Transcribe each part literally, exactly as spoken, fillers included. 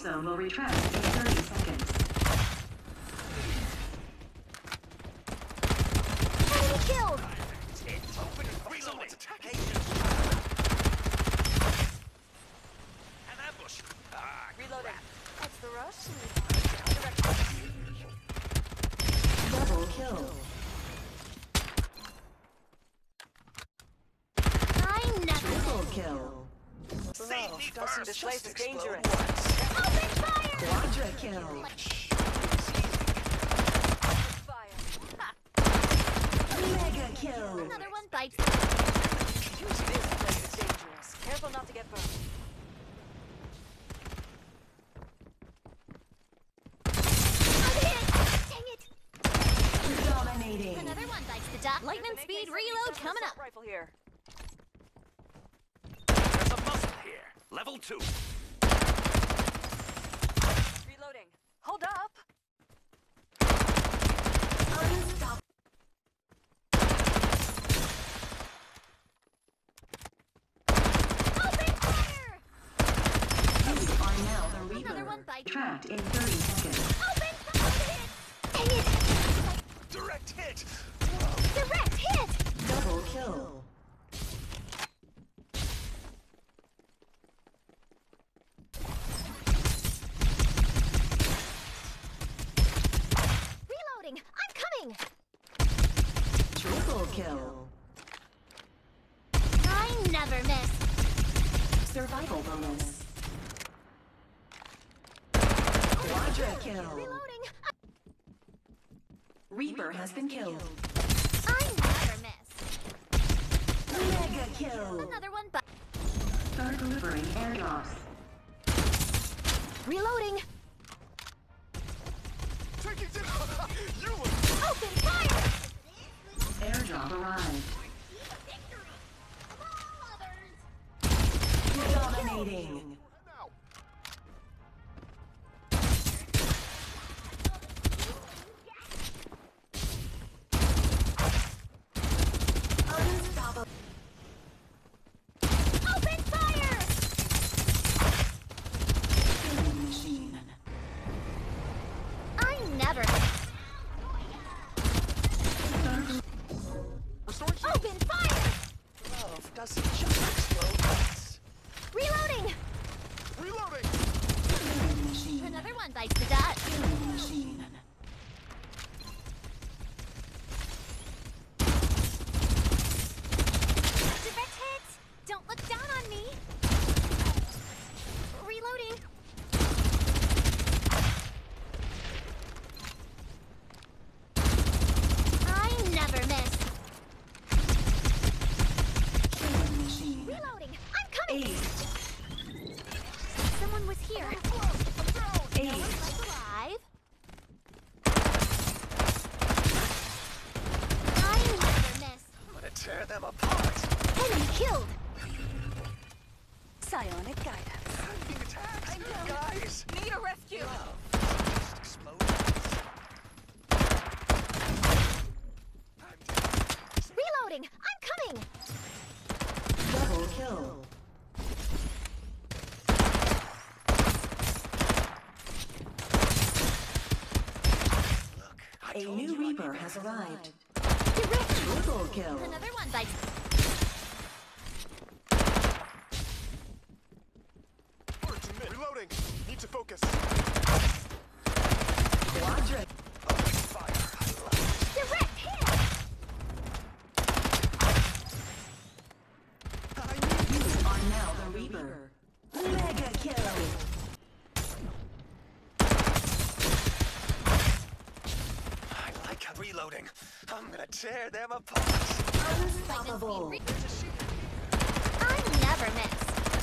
zone will retract in thirty seconds. Enemy killed! It's open and fire. Someone's attacking. An ambush. Ah, Reloading. That's the rush. Double kill. I never Triple kill. save me Dustin, first. this place Just is explode dangerous. once. Open fire! Quadra kill. Mega kill. Another one bites. Use this place is dangerous. Careful not to get burned. I'm hit! Dang it! Dominating. Another one bites the dot. Lightning speed reload coming up. Rifle here. There's a muzzle here. Level two. Reloading. Hold up. Unstoppable. Open fire! You are now the Another Reaper. one bites. Trapped in thirty seconds. Open fire! Dang it! Direct hit. Direct hit! Double kill. Reloading! I'm coming! Triple kill. I never miss. Survival bonus. Quadra kill. Reloading! Reaper has been killed. I never miss. Mega kill. Another one but Start delivering airdrops. reloading! Take it down. You were Open fire! Airdrop arrived. Victory! Dominating. now. Unstoppable. Open fire! Killing machine. I never miss. Restore shield. Open fire! Love doesn't just explode once. Reloading! Reloading. Killing machine. Another one bites the dot. Killing machine. Direct hits! Don't look down on me! Reloading! I never miss. Killing machine. Reloading! I'm coming! Ace. Someone was here. Ace. Like alive. I never miss. I'm gonna tear them apart. Enemy killed! Psionic guidance. I'm being attacked. Guys. Need a rescue! Just explode once. I'm dead. Reloading! I'm coming! Double kill. Look, I A told new you I'd Reaper be has back. arrived. Direct! Triple kill. Another one bites. Reloading. Need to focus. Quadra. Open fire. I love it. Direct hit! I need You are now the Reaper. Mega kill. I like how reloading. I'm gonna tear them apart. Unstoppable. I never miss.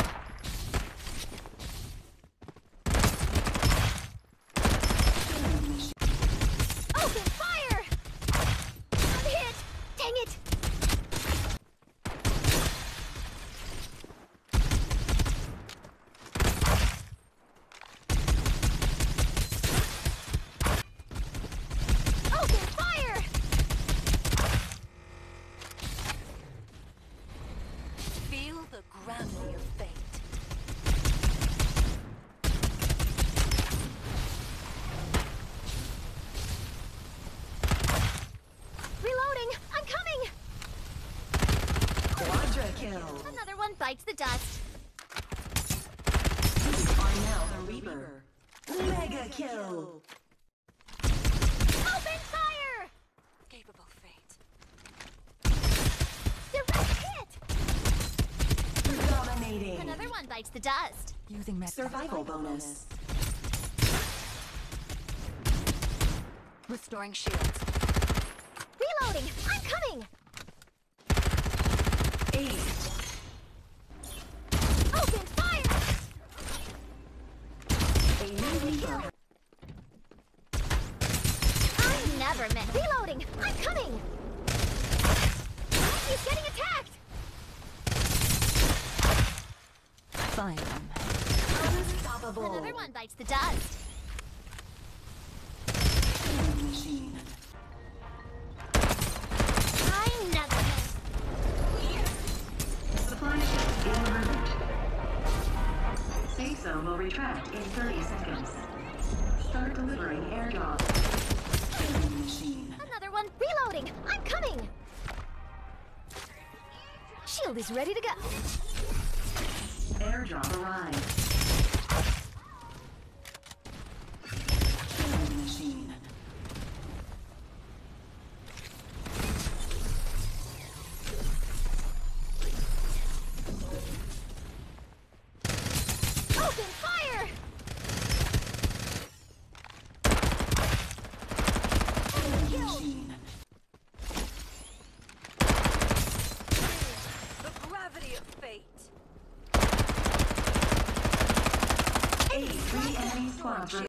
Killing machine. Open fire! I'm hit! Dang it! Open fire! Feel the gravity of fate. dust. You are now the Reaper. Mega kill. Open fire! Capable fate. Direct hit! Dominating. Another one bites the dust. Using med. Survival bonus. Restoring shields. Reloading! I'm coming! Ace. Open fire! A new Reaper. I never meant reloading! I'm coming! He's getting attacked! Find them. Unstoppable. Another one bites the dust. Killing machine. I never meant. Supply ship en route. Safe zone will retract in thirty seconds. Start delivering airdrop. Killing machine. Another one reloading! I'm coming! Shield is ready to go. Airdrop arrived. Killing machine. Open fire! Killing machine. The gravity of fate. A three enemy squads